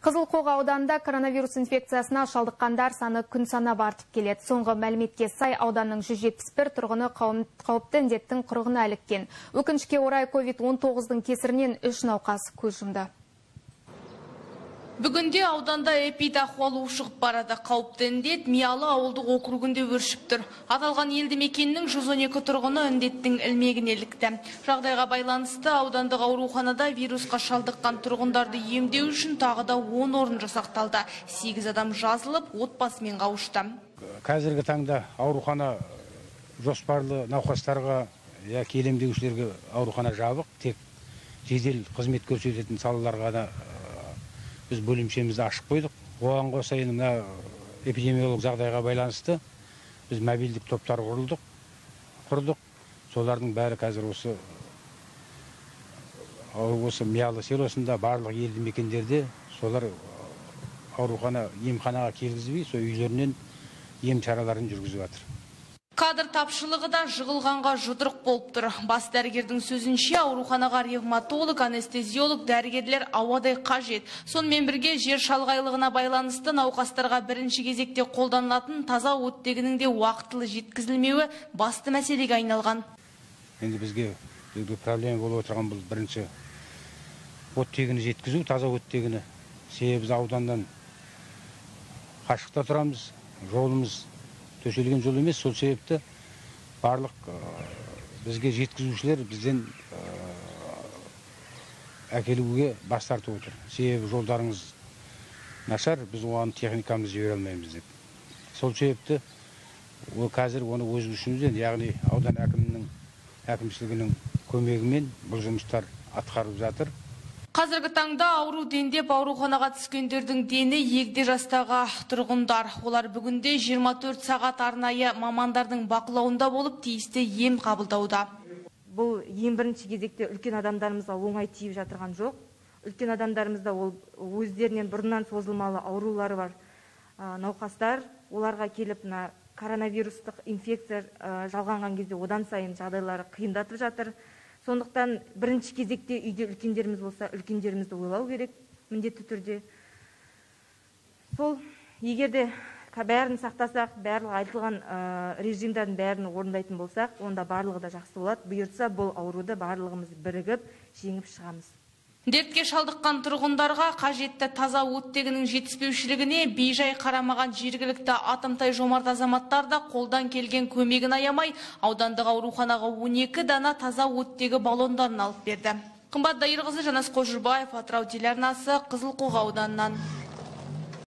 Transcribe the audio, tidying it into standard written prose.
Қызылқоға ауданында коронавирус инфекциясына шалдыққандар саны күн санап артып келеді. Соңғы мәліметке сай ауданның 171 тұрғыны қауіпті індеттің құрығына іліккен. Өкінішке орай COVID-19-дың кесірінен 3 науқас көз жұмды. Бүгінде ауданда эпидахуал ушығып барады. Қауіпті індет Миялы ауылдық округінде өршіп тұр. Аталған елді мекеннің 112 тұрғыны індеттің ілмегіне ілікті. Жағдайға байланысты аудандық ауруханада вирусқа шалдыққан тұрғындарды емдеу үшін тағы да 10 орын жасақталды. 8 адам жазылып, отбасымен қауышты. Қазіргі таңда аурухана жоспарлы науқастарға яки емдеушілерге аурухана жабық. Тек жедел қызмет көрсететін салаларға да біз бөлімшемізді ашып қойдық. Оған қоса енді эпидемиолог жағдайға байланысты біз мобильдік топтар құрдық. Солардың бәрі қазір осы Миялы селосында барлық елді мекендерде солар аурухана, емханаға келгізбей, сол үйлерінен ем шараларын жүргізіп жатыр. Кадр тапшылығы да жығылғанға жұдырық болып тұр. Бас дәрігердің сөзінше ауруханаға ревматолог, анестезиолог, дәрігерлер ауадай қажет. Сонымен бірге жер шалғайлығына байланысты науқастарға бірінші кезекте қолданылатын таза оттегінің де уақытылы жеткізілмеуі басты мәселеге айналған. Енді бізге проблема болып отырған бұл бірінші оттегіні жеткізу, таза оттегіні. Себебі біз ауданнан қашықта тұрамыз, жолымыз төселген жол емес, сол себепті барлық бізге жеткізушілер бізден әкелуге бас тартып отыр. Себебі жолдарыңыз нашар, біз оған техникамызды жібере алмаймыз деп. Сол себепті қазір оны өз күшімізден, яғни аудан әкімшілігінің көмегімен бұл жұмыстар атқарылып жатыр. Қазіргі таңда ауру дендеп ауруханаға түскендердің дені егде жастағы тұрғындар. Олар бүгінде 24 сағат арнайы мамандардың бақылауында болып тиісті ем қабылдауда. Бұл ең бірінші кезекте үлкен адамдарымызға оңай тиіп жатырған жоқ. Үлкен адамдарымызда өздерінен бұрыннан созылмалы аурулары бар науқастар. Оларға келіп коронавирустық инфекция жалғанған кезде одан сайын жағдайлары қиындатып жатыр. Сондықтан бірінші кезекте үйде үлкендеріміз болса, үлкендерімізді ойлау керек, міндетті түрде. Сол, егерде бәрін сақтасақ, барлық айтылған режимдардың бәрін орындайтын болсақ, онда барлығы да жақсы болады. Бұйыртса, бұл ауруды барлығымыз бірігіп, жеңіп шығамыз. Дертке шалдыққан тұрғындарға қажетті таза оттегінің жетіспеушілігіне бейжай қарамаған жергілікті атымтай жомарт азаматтар да қолдан келген көмегін аямай, аудандық ауруханаға 12 дана таза оттегі баллондарын алып берді. Қымбат Дайырқызы, Жанас Қожырбаев, Атырау телеарнасы, Қызылқоға ауданынан.